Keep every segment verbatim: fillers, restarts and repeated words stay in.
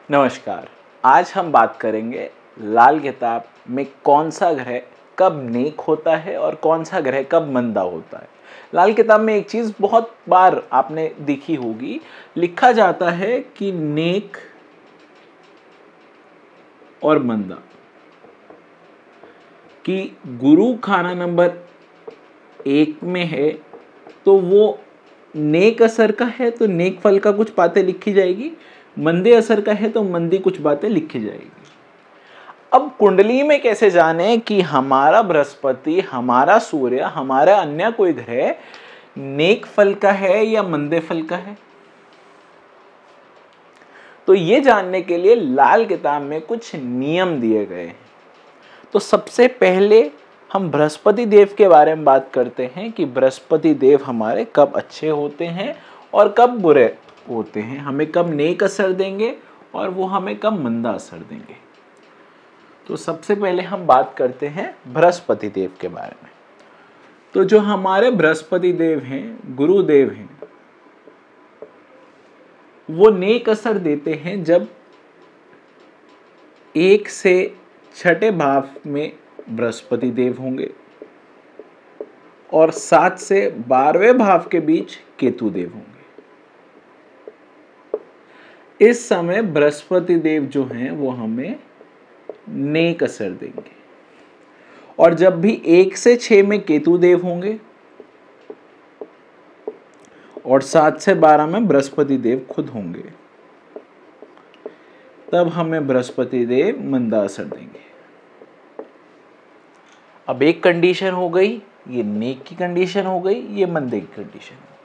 नमस्कार। आज हम बात करेंगे लाल किताब में कौन सा ग्रह कब नेक होता है और कौन सा ग्रह कब मंदा होता है। लाल किताब में एक चीज़ बहुत बार आपने देखी होगी, लिखा जाता है कि नेक और मंदा, कि गुरु खाना नंबर एक में है तो वो नेक असर का है तो नेक फल का कुछ बातें लिखी जाएगी, मंदे असर का है तो मंदी कुछ बातें लिखी जाएगी। अब कुंडली में कैसे जाने कि हमारा बृहस्पति, हमारा सूर्य, हमारा अन्य कोई ग्रह नेक फल का है या मंदे फल का है? तो ये जानने के लिए लाल किताब में कुछ नियम दिए गए हैं। तो सबसे पहले हम बृहस्पति देव के बारे में बात करते हैं कि बृहस्पति देव हमारे कब अच्छे होते हैं और कब बुरे होते हैं, हमें कब नेक असर देंगे और वो हमें कब मंदा असर देंगे। तो सबसे पहले हम बात करते हैं बृहस्पति देव के बारे में। तो जो हमारे बृहस्पति देव हैं, गुरुदेव हैं, वो नेक असर देते हैं जब एक से छठे भाव में बृहस्पति देव होंगे और सात से बारहवें भाव के बीच केतु देव होंगे। इस समय बृहस्पति देव जो हैं वो हमें नेक असर देंगे। और जब भी एक से छह में केतु देव होंगे और सात से बारह में बृहस्पति देव खुद होंगे, तब हमें बृहस्पति देव मंदा असर देंगे। अब एक कंडीशन हो गई, ये नेक की कंडीशन हो गई, ये मंदे की कंडीशन हो गई।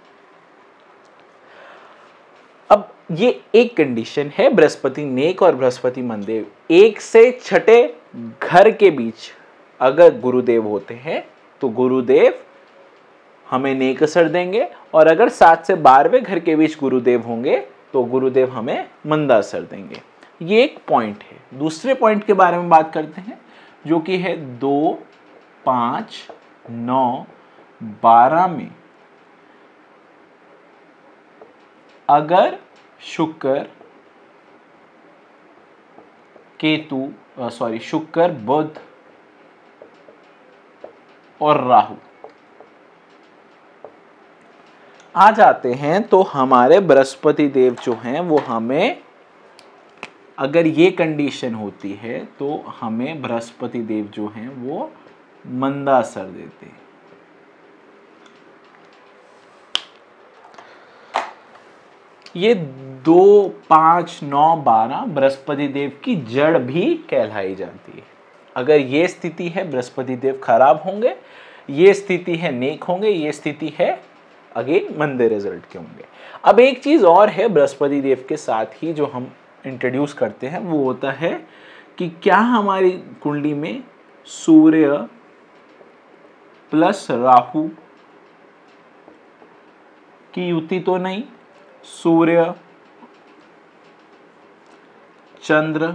अब ये एक कंडीशन है बृहस्पति नेक और बृहस्पति मंदे। एक से छठे घर के बीच अगर गुरुदेव होते हैं तो गुरुदेव हमें नेक असर देंगे, और अगर सात से बारहवें घर के बीच गुरुदेव होंगे तो गुरुदेव हमें मंदा असर देंगे। ये एक पॉइंट है। दूसरे पॉइंट के बारे में बात करते हैं, जो कि है दो, पांच, नौ, बारह में अगर शुक्र, केतु, सॉरी शुक्र, बुध और राहु आ जाते हैं तो हमारे बृहस्पति देव जो हैं वो हमें, अगर ये कंडीशन होती है तो हमें बृहस्पति देव जो हैं वो मंदा असर देते हैं। ये दो, पांच, नौ, बारह बृहस्पति देव की जड़ भी कहलाई जाती है। अगर ये स्थिति है बृहस्पति देव खराब होंगे, ये स्थिति है नेक होंगे, ये स्थिति है अगेन मंदे रिजल्ट के होंगे। अब एक चीज और है बृहस्पति देव के साथ ही जो हम इंट्रोड्यूस करते हैं, वो होता है कि क्या हमारी कुंडली में सूर्य प्लस राहु की युति तो नहीं, सूर्य चंद्र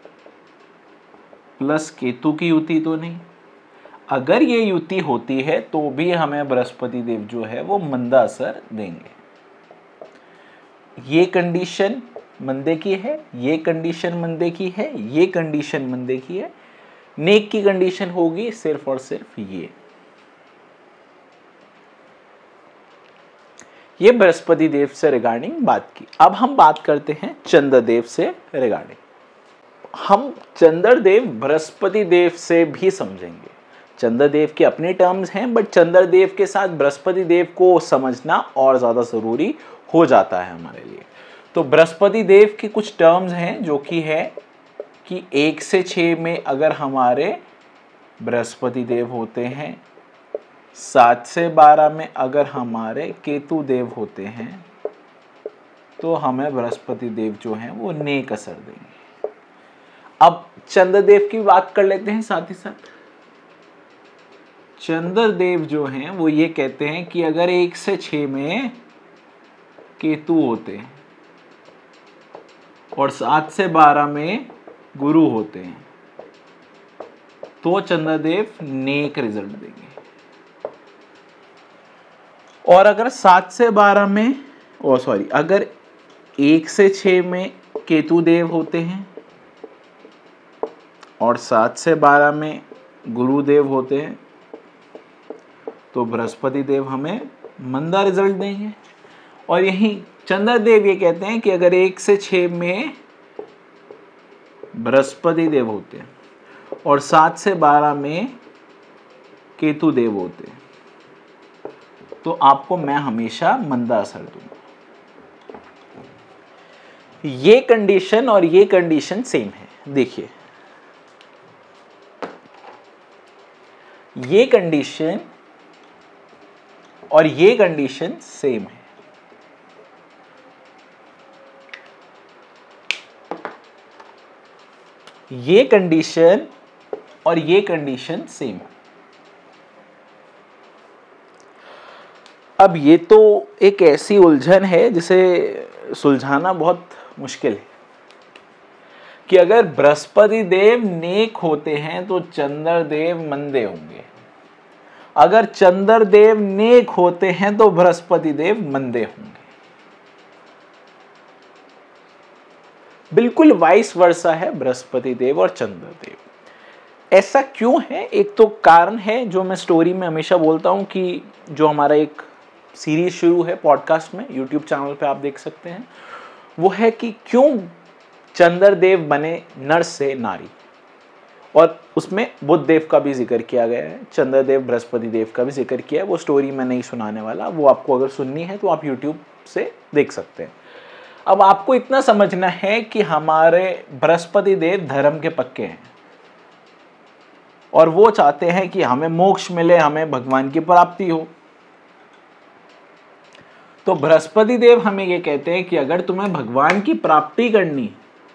प्लस केतु की युति तो नहीं। अगर ये युति होती है तो भी हमें बृहस्पति देव जो है वो मंदा असर देंगे। ये कंडीशन मंदे की है, ये कंडीशन मंदे की है, ये कंडीशन मंदे की है। नेक की कंडीशन होगी सिर्फ और सिर्फ ये। ये बृहस्पति देव से रिगार्डिंग बात की। अब हम बात करते हैं चंद्रदेव से रिगार्डिंग। हम चंद्रदेव बृहस्पति देव से भी समझेंगे। चंद्रदेव के अपने टर्म्स हैं, बट चंद्रदेव के साथ बृहस्पति देव को समझना और ज़्यादा ज़रूरी हो जाता है हमारे लिए। तो बृहस्पति देव के कुछ टर्म्स हैं, जो कि है कि एक से छः में अगर हमारे बृहस्पति देव होते हैं, सात से बारह में अगर हमारे केतु देव होते हैं, तो हमें बृहस्पति देव जो हैं वो नेक असर देंगे। अब चंद्रदेव की बात कर लेते हैं साथ ही साथ। चंद्रदेव जो हैं वो ये कहते हैं कि अगर एक से छः में केतु होते हैं और सात से बारह में गुरु होते हैं, तो चंद्रदेव नेक रिजल्ट देंगे। और अगर सात से बारह में, ओ सॉरी अगर एक से छः में केतु देव होते हैं और सात से बारह में गुरुदेव होते हैं, तो बृहस्पति देव हमें मंदा रिजल्ट देंगे। और यही चंद्रदेव ये कहते हैं कि अगर एक से छः में बृहस्पति देव होते हैं और सात से बारह में केतु देव होते हैं, तो आपको मैं हमेशा मंदा असर दूंगा। ये कंडीशन और ये कंडीशन सेम है। देखिए, ये कंडीशन और ये कंडीशन सेम है। ये कंडीशन और ये कंडीशन सेम है। अब ये तो एक ऐसी उलझन है जिसे सुलझाना बहुत मुश्किल है कि अगर बृहस्पति देव नेक होते हैं तो चंद्रदेव मंदे होंगे, अगर चंद्रदेव नेक होते हैं तो बृहस्पति देव मंदे होंगे। बिल्कुल वाइस वर्सा है बृहस्पति देव और चंद्रदेव। ऐसा क्यों है? एक तो कारण है जो मैं स्टोरी में हमेशा बोलता हूं कि जो हमारा एक सीरीज शुरू है पॉडकास्ट में, यूट्यूब चैनल पे आप देख सकते हैं, वो है कि क्यों चंद्रदेव बने नर से नारी। और उसमें बुध देव का भी जिक्र किया गया है, चंद्रदेव बृहस्पति देव का भी जिक्र किया है। वो स्टोरी मैं नहीं सुनाने वाला, वो आपको अगर सुननी है तो आप यूट्यूब से देख सकते हैं। अब आपको इतना समझना है कि हमारे बृहस्पति देव धर्म के पक्के हैं और वो चाहते हैं कि हमें मोक्ष मिले, हमें भगवान की प्राप्ति हो। तो बृहस्पति देव हमें ये कहते हैं कि अगर तुम्हें भगवान की प्राप्ति करनी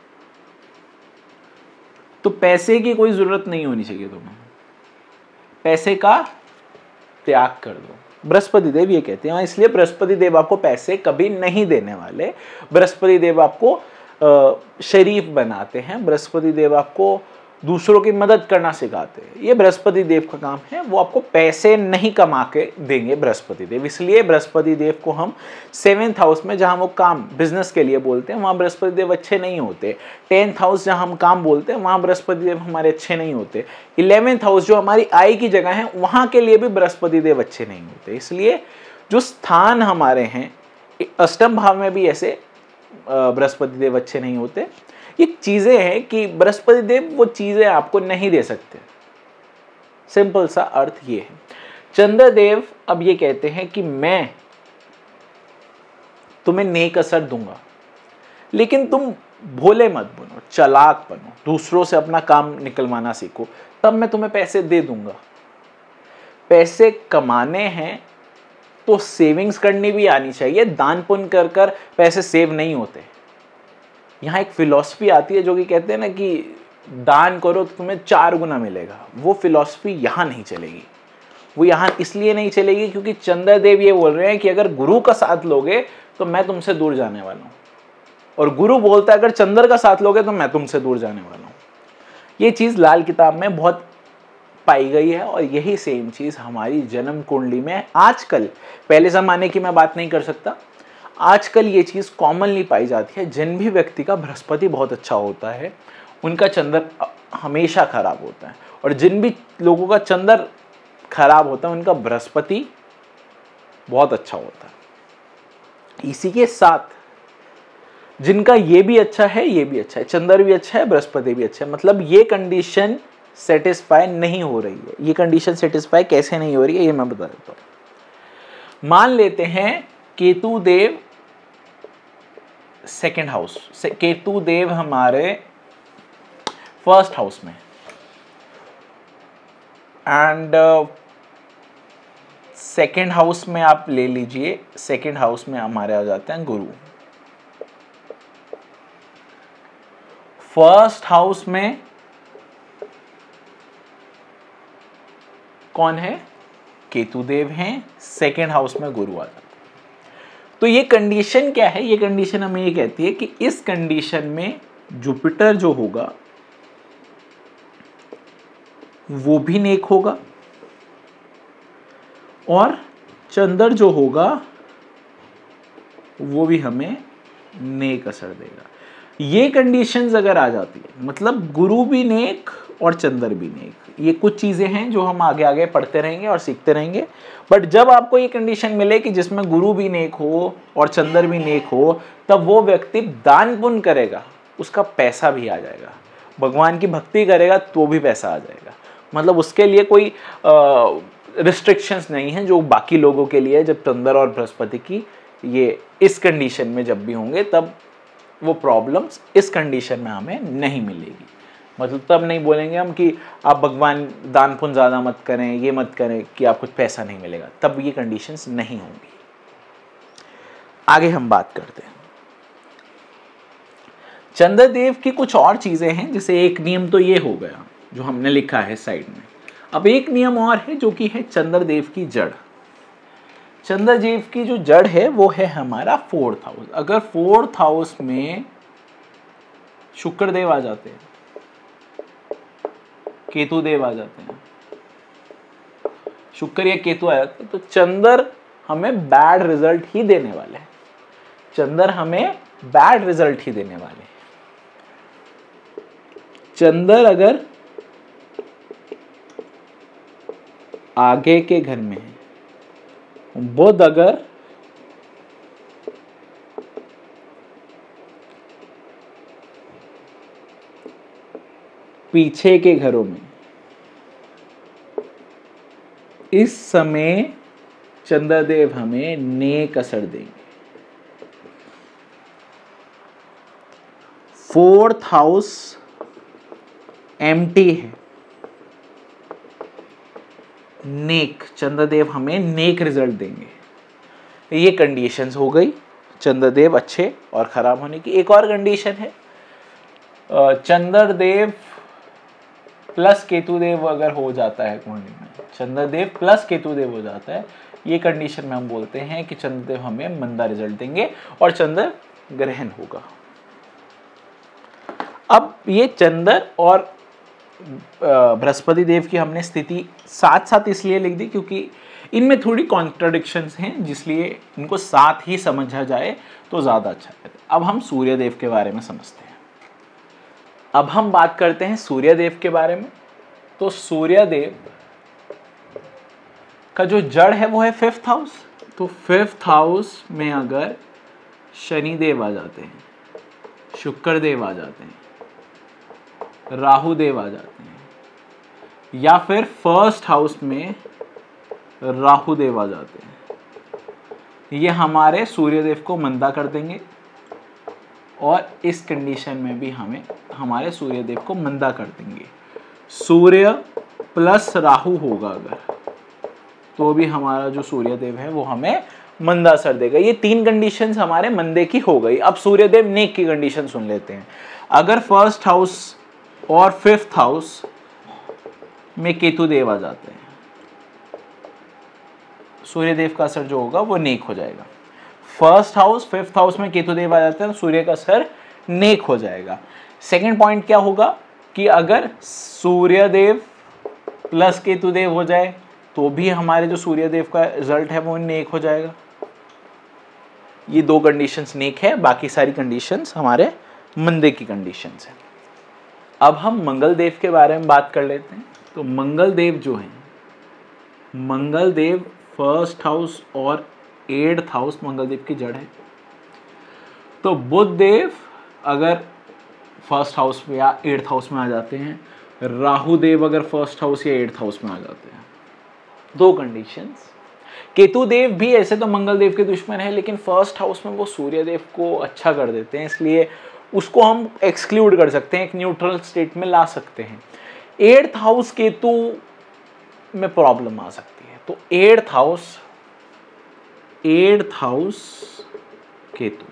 तो पैसे की कोई जरूरत नहीं होनी चाहिए, तुम्हें पैसे का त्याग कर दो। बृहस्पति देव ये कहते हैं, इसलिए बृहस्पति देव आपको पैसे कभी नहीं देने वाले। बृहस्पति देव आपको शरीफ बनाते हैं, बृहस्पति देव आपको दूसरों की मदद करना सिखाते हैं। ये बृहस्पति देव का काम है, वो आपको पैसे नहीं कमा के देंगे बृहस्पति देव। इसलिए बृहस्पति देव को हम सेवेंथ हाउस में, जहां वो काम बिजनेस के लिए बोलते हैं, वहां बृहस्पति देव अच्छे नहीं होते। टेंथ हाउस जहां हम काम बोलते हैं, वहां बृहस्पति देव हमारे अच्छे नहीं होते। इलेवेंथ हाउस जो हमारी आय की जगह है, वहां के लिए भी बृहस्पति देव अच्छे नहीं होते। इसलिए जो स्थान हमारे हैं, अष्टम भाव में भी ऐसे बृहस्पति देव अच्छे नहीं होते। ये चीजें हैं कि बृहस्पति देव वो चीजें आपको नहीं दे सकते। सिंपल सा अर्थ ये है। चंद्रदेव अब ये कहते हैं कि मैं तुम्हें नेक असर दूंगा, लेकिन तुम भोले मत बनो, चालाक बनो, दूसरों से अपना काम निकलवाना सीखो, तब मैं तुम्हें पैसे दे दूंगा। पैसे कमाने हैं तो सेविंग्स करनी भी आनी चाहिए। दान पुण्य कर कर पैसे सेव नहीं होते। यहाँ एक फिलॉसफी आती है जो कि कहते हैं ना कि दान करो तो तुम्हें चार गुना मिलेगा। वो फिलॉसफी यहाँ नहीं चलेगी। वो यहाँ इसलिए नहीं चलेगी क्योंकि चंद्रदेव ये बोल रहे हैं कि अगर गुरु का साथ लोगे तो मैं तुमसे दूर जाने वाला हूँ, और गुरु बोलता है अगर चंद्र का साथ लोगे तो मैं तुमसे दूर जाने वाला हूँ। ये चीज़ लाल किताब में बहुत पाई गई है और यही सेम चीज़ हमारी जन्म कुंडली में आजकल, पहले ज़माने की मैं बात नहीं कर सकता, आजकल ये चीज़ कॉमनली पाई जाती है। जिन भी व्यक्ति का बृहस्पति बहुत अच्छा होता है उनका चंद्र हमेशा खराब होता है, और जिन भी लोगों का चंद्र खराब होता है उनका बृहस्पति बहुत अच्छा होता है। इसी के साथ जिनका ये भी अच्छा है, ये भी अच्छा है, चंद्र भी अच्छा है, बृहस्पति भी अच्छा है, मतलब ये कंडीशन सेटिस्फाई नहीं हो रही है। ये कंडीशन सेटिस्फाई कैसे नहीं हो रही है ये मैं बता देता हूँ। मान लेते हैं केतु देव सेकेंड हाउस से, केतु देव हमारे फर्स्ट हाउस में, एंड सेकेंड हाउस में आप ले लीजिए, सेकेंड हाउस में हमारे आ जाते हैं गुरु। फर्स्ट हाउस में कौन है? केतु देव हैं, सेकेंड हाउस में गुरु आ जाता है। तो ये कंडीशन क्या है? ये कंडीशन हमें ये कहती है कि इस कंडीशन में जुपिटर जो होगा वो भी नेक होगा और चंद्र जो होगा वो भी हमें नेक असर देगा। ये कंडीशंस अगर आ जाती है, मतलब गुरु भी नेक और चंद्र भी नेक, ये कुछ चीजें हैं जो हम आगे आगे पढ़ते रहेंगे और सीखते रहेंगे। बट जब आपको ये कंडीशन मिले कि जिसमें गुरु भी नेक हो और चंद्र भी नेक हो, तब वो व्यक्ति दान पुण्य करेगा, उसका पैसा भी आ जाएगा। भगवान की भक्ति करेगा तो भी पैसा आ जाएगा। मतलब उसके लिए कोई रिस्ट्रिक्शंस नहीं है जो बाकी लोगों के लिए। जब चंद्र और बृहस्पति की ये इस कंडीशन में जब भी होंगे, तब वो प्रॉब्लम्स इस कंडीशन में हमें नहीं मिलेगी। मतलब तब नहीं बोलेंगे हम कि आप भगवान दान पुण्य ज़्यादा मत करें, ये मत करें कि आपको पैसा नहीं मिलेगा, तब ये कंडीशंस नहीं होंगी। आगे हम बात करते हैं चंद्रदेव की कुछ और चीज़ें हैं। जैसे एक नियम तो ये हो गया जो हमने लिखा है साइड में। अब एक नियम और है जो कि है चंद्रदेव की जड़। चंद्रदेव की जो जड़ है वो है हमारा फोर्थ हाउस। अगर फोर्थ हाउस में शुक्रदेव आ जाते हैं, केतुदेव आ जाते हैं, शुक्र या केतु आ जाते हैं, तो चंद्र हमें बैड रिजल्ट ही देने वाले हैं। चंद्र हमें बैड रिजल्ट ही देने वाले हैं। चंद्र अगर आगे के घर में है, बुध अगर पीछे के घरों में, इस समय चंद्रदेव हमें नेक असर देंगे। फोर्थ हाउस एम्प्टी है, नेक, चंद्रदेव हमें नेक रिजल्ट देंगे। ये कंडीशंस हो गई चंद्रदेव अच्छे और खराब होने की। एक और कंडीशन है चंद्रदेव प्लस केतुदेव अगर हो जाता है कुंडली में, चंद्रदेव प्लस केतुदेव हो जाता है, ये कंडीशन में हम बोलते हैं कि चंद्रदेव हमें मंदा रिजल्ट देंगे और चंद्र ग्रहण होगा। अब ये चंद्र और बृहस्पति देव की हमने स्थिति साथ साथ इसलिए लिख दी क्योंकि इनमें थोड़ी कॉन्ट्रडिक्शंस हैं, जिसलिए इनको साथ ही समझा जाए तो ज़्यादा अच्छा रहता है। अब हम सूर्यदेव के बारे में समझते हैं। अब हम बात करते हैं सूर्यदेव के बारे में। तो सूर्यदेव का जो जड़ है वो है फिफ्थ हाउस। तो फिफ्थ हाउस में अगर शनिदेव आ जाते हैं, शुक्रदेव आ जाते हैं, राहु देव आ जाते हैं, या फिर फर्स्ट हाउस में राहु देव आ जाते हैं, ये हमारे सूर्यदेव को मंदा कर देंगे और इस कंडीशन में भी हमें हमारे सूर्यदेव को मंदा कर देंगे। सूर्य प्लस राहु होगा अगर, तो भी हमारा जो सूर्यदेव है वो हमें मंदा असर देगा। ये तीन कंडीशंस हमारे मंदे की हो गई। अब सूर्यदेव नेक की कंडीशन सुन लेते हैं। अगर फर्स्ट हाउस और फिफ्थ हाउस में केतुदेव आ जाते हैं, सूर्यदेव का असर जो होगा वो नेक हो जाएगा। फर्स्ट हाउस फिफ्थ हाउस में केतुदेव आ जाते हैं तो सूर्य का असर नेक हो जाएगा। सेकंड पॉइंट क्या होगा कि अगर सूर्यदेव प्लस केतुदेव हो जाए तो भी हमारे जो सूर्यदेव का रिजल्ट है वो नेक हो जाएगा। ये दो कंडीशंस नेक है, बाकी सारी कंडीशंस हमारे मंदे की कंडीशंस है। अब हम मंगल देव के बारे में बात कर लेते हैं। तो मंगल देव जो है, मंगल देव फर्स्ट हाउस और एट्थ हाउस मंगल देव की जड़ है। तो बुध देव अगर फर्स्ट हाउस में या एट्थ हाउस में आ जाते हैं, राहु देव अगर फर्स्ट हाउस या एट्थ हाउस में आ जाते हैं। दो कंडीशंस। केतु देव भी ऐसे तो मंगल देव के दुश्मन है, लेकिन फर्स्ट हाउस में वो सूर्य देव को अच्छा कर देते हैं, इसलिए उसको हम एक्सक्लूड कर सकते हैं, एक न्यूट्रल स्टेट में ला सकते हैं। एट्थ हाउस केतु में प्रॉब्लम आ सकती है। तो eighth house eighth house Ketu,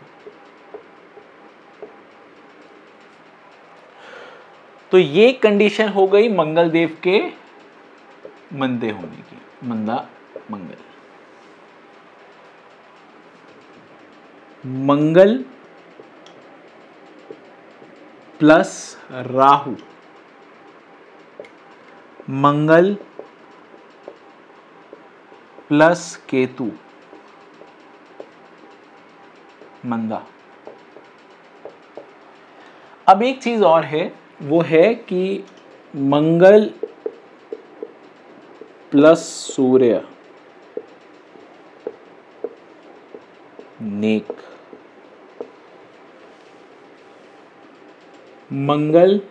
तो ये कंडीशन हो गई मंगल देव के मंदे होने की। मंदा मंगल, मंगल प्लस राहु, मंगल प्लस केतु मंदा। अब एक चीज और है, वो है कि मंगल प्लस सूर्य नेक। मंगल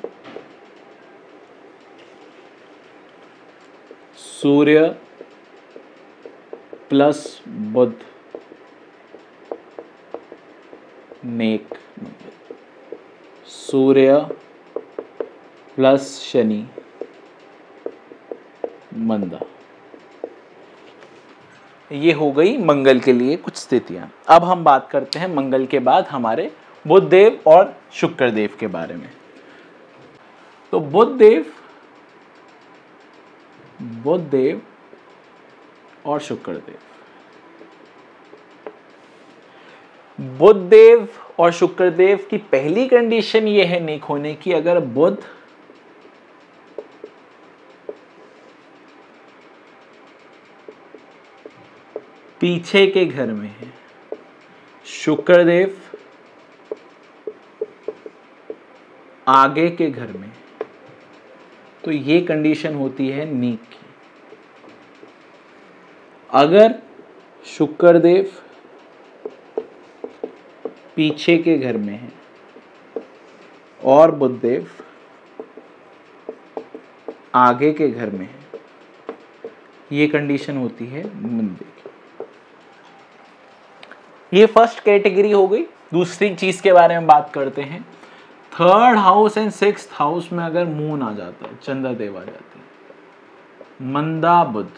सूर्य प्लस बुध नेक। सूर्य प्लस शनि मंदा। ये हो गई मंगल के लिए कुछ स्थितियां। अब हम बात करते हैं मंगल के बाद हमारे बुध देव और शुक्र देव के बारे में। तो बुध देव बुध देव और शुक्र देव, बुध देव और शुक्र देव की पहली कंडीशन ये है नेक होने की, अगर बुध पीछे के घर में है, शुक्र देव आगे के घर में, तो ये कंडीशन होती है नेक की। अगर शुक्र देव पीछे के घर में है और बुध देव आगे के घर में है, ये कंडीशन होती है मंदे की। ये फर्स्ट कैटेगरी हो गई। दूसरी चीज के बारे में बात करते हैं। Third house and sixth house में अगर मून आ जाता है, चंद्र देव आ जाते हैं, मंदा बुध।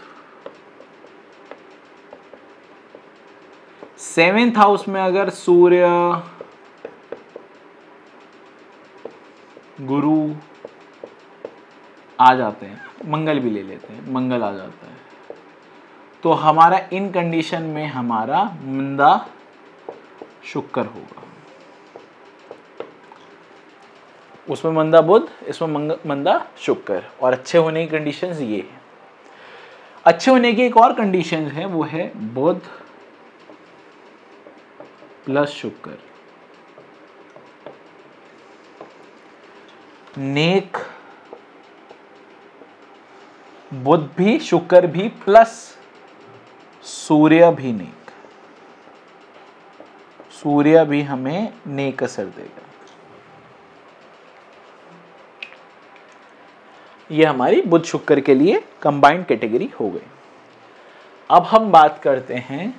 सेवेंथ हाउस में अगर सूर्य गुरु आ जाते हैं, मंगल भी ले लेते हैं, मंगल आ जाता है, तो हमारा इन कंडीशन में हमारा मंदा शुक्र होगा। उसमें मंदा बुध, इसमें मंदा शुक्र। और अच्छे होने की कंडीशंस ये है। अच्छे होने की एक और कंडीशन है, वो है बुध प्लस शुक्र नेक। बुध भी शुक्र भी प्लस सूर्य भी नेक। सूर्य भी हमें नेक असर देगा। ये हमारी बुध शुक्र के लिए कंबाइंड कैटेगरी हो गई। अब हम बात करते हैं,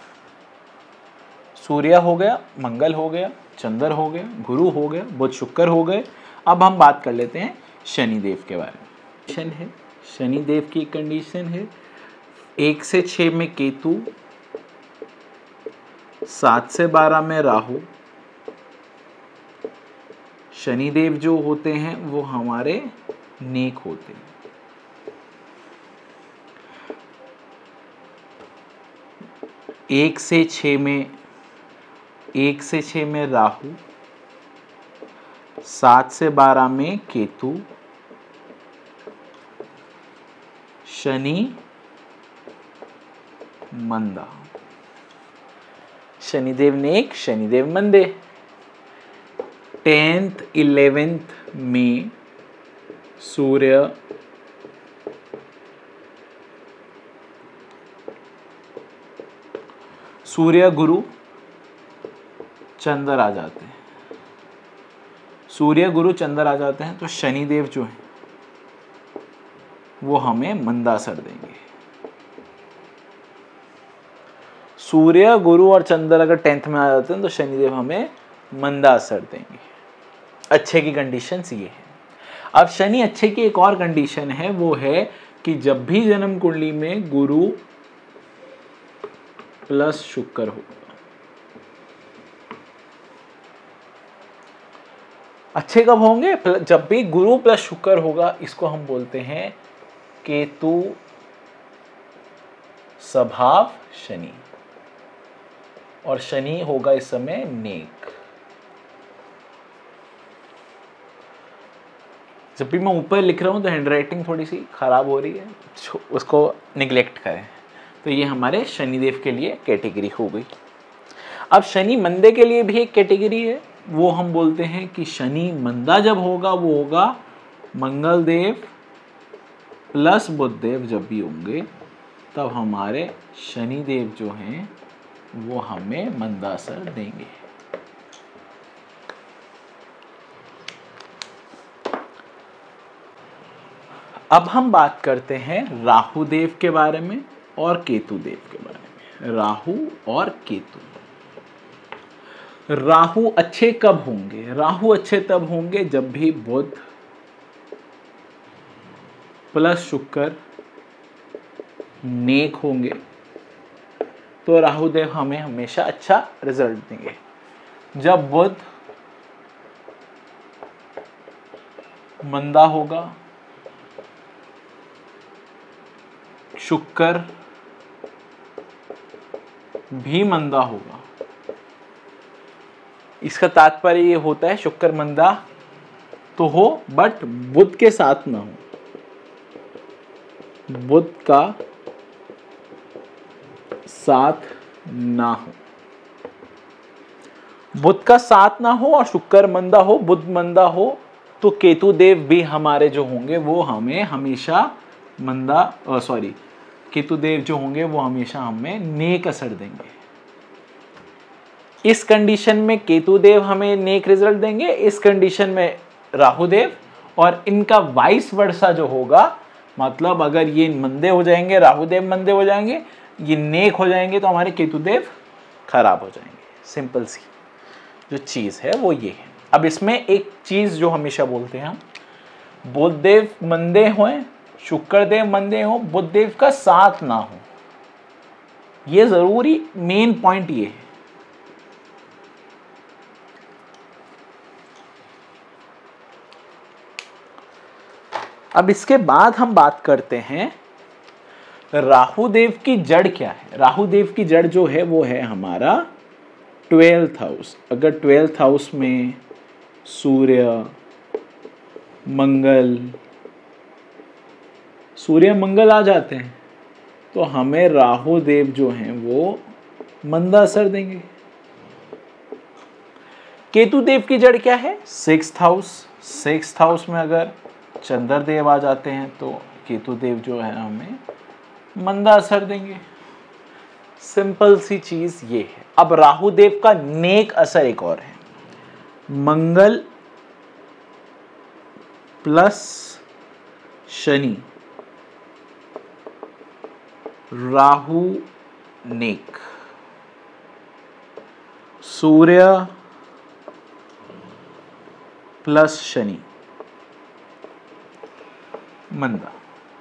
सूर्य हो गया, मंगल हो गया, चंद्र हो गया, गुरु हो गया, बुध शुक्र हो गए। अब हम बात कर लेते हैं शनिदेव के बारे में। कंडीशन है, शनिदेव की कंडीशन है एक से छः में केतु, सात से बारह में राहु। शनिदेव जो होते हैं वो हमारे नेक होते हैं। एक से छः में एक से छः में राहु, सात से बारह में केतु, शनि मंदा। शनिदेव नेक, शनिदेव मंदे। टेंथ इलेवेंथ में सूर्य सूर्य गुरु चंद्र आ जाते हैं। सूर्य गुरु चंद्र आ जाते हैं तो शनिदेव जो है वो हमें मंदा असर देंगे। सूर्य गुरु और चंद्र अगर टेंथ में आ जाते हैं तो शनिदेव हमें मंदा असर देंगे। अच्छे की कंडीशंस ये है। अब शनि अच्छे की एक और कंडीशन है, वो है कि जब भी जन्म कुंडली में गुरु प्लस शुक्र होगा। अच्छे कब होंगे? जब भी गुरु प्लस शुक्र होगा। इसको हम बोलते हैं केतु स्वभाव शनि, और शनि होगा इस समय नेक। जब भी मैं ऊपर लिख रहा हूं तो हैंडराइटिंग थोड़ी सी खराब हो रही है, उसको निगलेक्ट करें। तो ये हमारे शनिदेव के लिए कैटेगरी हो गई। अब शनि मंदे के लिए भी एक कैटेगरी है, वो हम बोलते हैं कि शनि मंदा जब होगा वो होगा मंगल देव प्लस बुध देव जब भी होंगे तब हमारे शनि देव जो हैं वो हमें मंदा असर देंगे। अब हम बात करते हैं राहु देव के बारे में और केतु देव के बारे में। राहु और केतु। राहु अच्छे कब होंगे? राहु अच्छे तब होंगे जब भी बुध प्लस शुक्र नेक होंगे, तो राहु देव हमें हमेशा अच्छा रिजल्ट देंगे। जब बुध मंदा होगा, शुक्र भी मंदा होगा, इसका तात्पर्य ये होता है शुक्र मंदा तो हो बट बुध के साथ ना हो, बुध का साथ ना हो, बुध का साथ ना हो और शुक्र मंदा हो, बुध मंदा हो, तो केतु देव भी हमारे जो होंगे वो हमें हमेशा मंदा सॉरी केतु देव जो होंगे वो हमेशा हमें नेक असर देंगे। इस कंडीशन में केतु देव हमें नेक रिजल्ट देंगे, इस कंडीशन में राहु देव, और इनका वाइस वर्सा जो होगा, मतलब अगर ये मंदे हो जाएंगे, राहु देव मंदे हो जाएंगे, ये नेक हो जाएंगे, तो हमारे केतु देव खराब हो जाएंगे। सिंपल सी जो चीज़ है वो ये है। अब इसमें एक चीज़ जो हमेशा बोलते हैं हम, बुध देव मंदे हों, शुक्र देव मंदे हो, बुध देव का साथ ना हो, ये जरूरी मेन पॉइंट ये है। अब इसके बाद हम बात करते हैं राहु देव की जड़ क्या है। राहु देव की जड़ जो है वो है हमारा ट्वेल्थ हाउस। अगर ट्वेल्थ हाउस में सूर्य, मंगल, सूर्य मंगल आ जाते हैं तो हमें राहु देव जो हैं वो मंदा असर देंगे। केतु देव की जड़ क्या है? Sixth house. सिक्स्थ हाउस में अगर चंद्र देव आ जाते हैं तो केतु देव जो है हमें मंदा असर देंगे। सिंपल सी चीज ये है। अब राहु देव का नेक असर एक और है, मंगल प्लस शनि, राहु नेक, सूर्य प्लस शनि मंदा।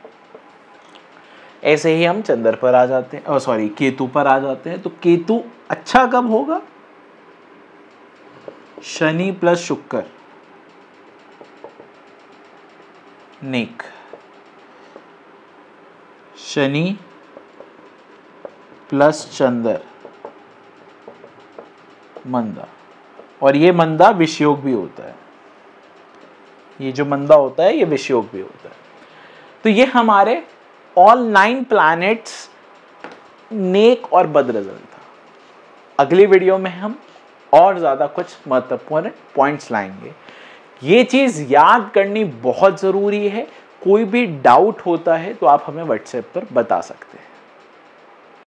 ऐसे ही हम चंद्र पर आ जाते हैं, सॉरी केतु पर आ जाते हैं। तो केतु अच्छा कब होगा? शनि प्लस शुक्र नेक, शनि प्लस चंद्र मंदा। और ये मंदा विषयोग भी होता है, ये जो मंदा होता है ये विषयोग भी होता है। तो ये हमारे ऑल नाइन प्लैनेट्स नेक और बद रिजल्ट था। अगली वीडियो में हम और ज़्यादा कुछ महत्वपूर्ण पॉइंट्स लाएंगे। ये चीज़ याद करनी बहुत ज़रूरी है। कोई भी डाउट होता है तो आप हमें व्हाट्सएप पर बता सकते हैं।